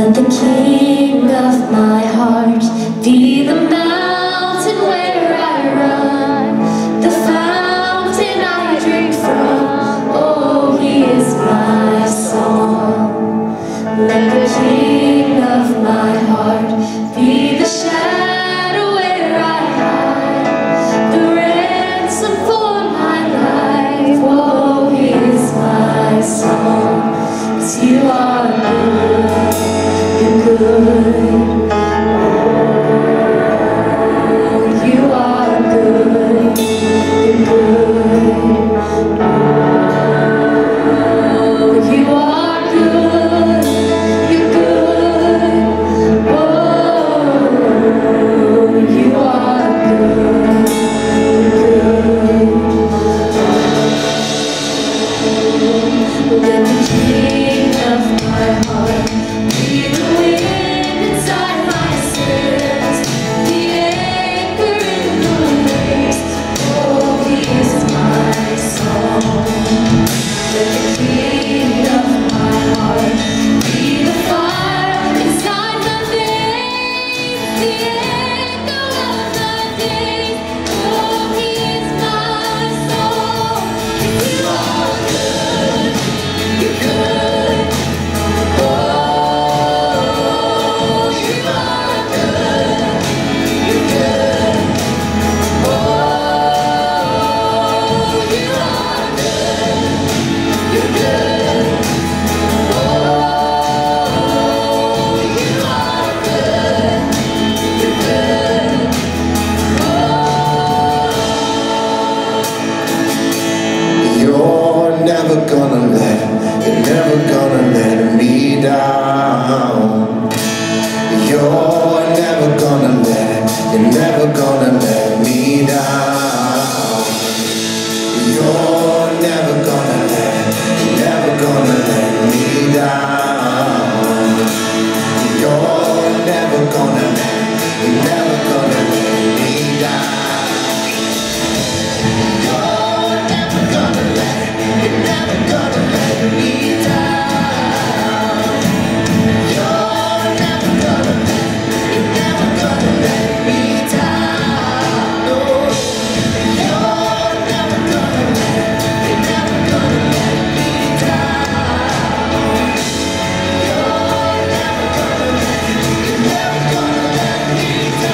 Let the king of my heart be the mountain where I run, the fountain I drink from. Oh, he is my song. Let the king of my heart be the shadow where I hide, the ransom for my life. Oh, he is my song. 'Cause you are good. You're good. Oh, you are good. You're good. Oh, you are good. You're good. Oh, you are good. You're good. Let the king of my heart be the wind inside my sails, the anchor in the waves. Oh, he is my song. Let the king of my heart be the fire inside my veins, the echo of the days. Oh, he is my song. You are good. You're good. Oh, you are good. You're good. Oh, you are good. You're good. Oh, you are good. You're good. You're never gonna let me down. You're never gonna let me down. You're never gonna let me down. You're never gonna let me down. You're never gonna let me down. You're never gonna let me down. No, you're never gonna let me down. You're never gonna let me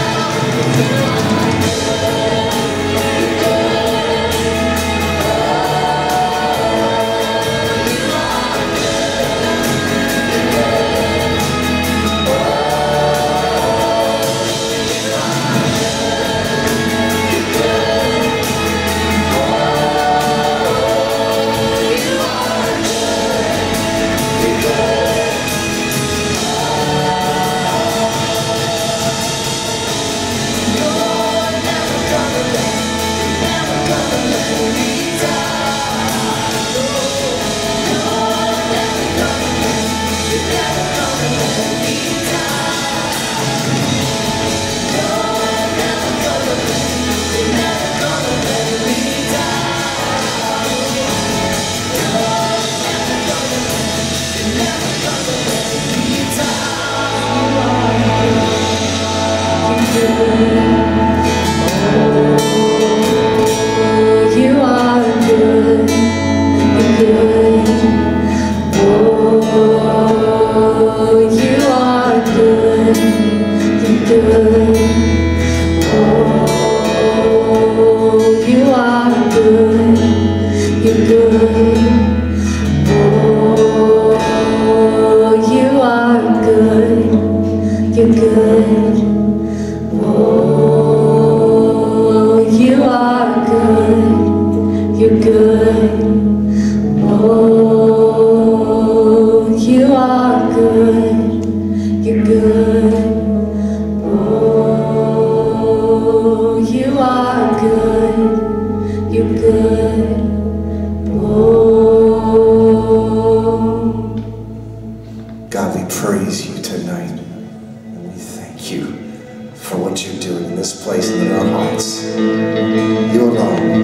You're good. Oh, you are good. You're good. Oh, you are good. You're good. Oh, you are good. You're good. Oh. God, we praise you tonight. And we thank you for what you're doing in this place and in our hearts. You alone.